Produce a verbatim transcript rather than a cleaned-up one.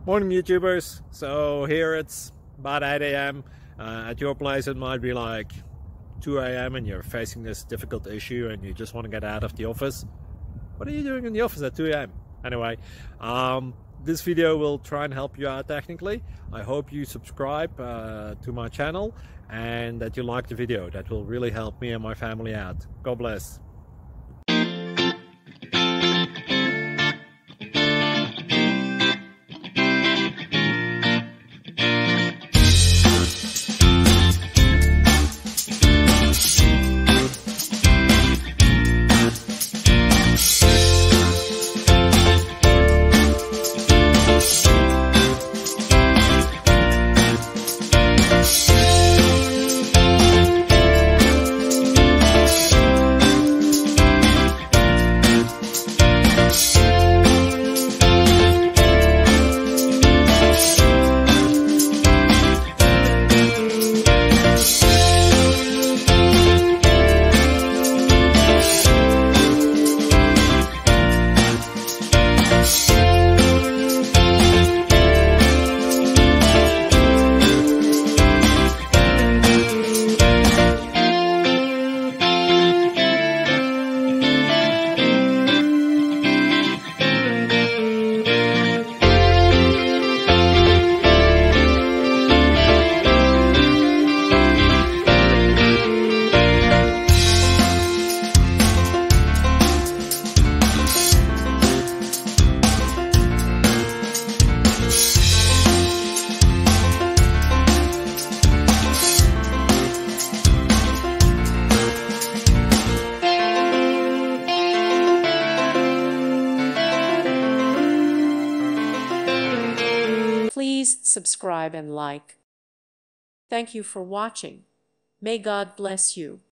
Morning YouTubers. So here it's about eight A M Uh, at your place it might be like two A M and you're facing this difficult issue and you just want to get out of the office. What are you doing in the office at two A M? Anyway, um, this video will try and help you out technically. I hope you subscribe uh, to my channel and that you like the video. That will really help me and my family out. God bless. Please subscribe and like. Thank you for watching. May God bless you.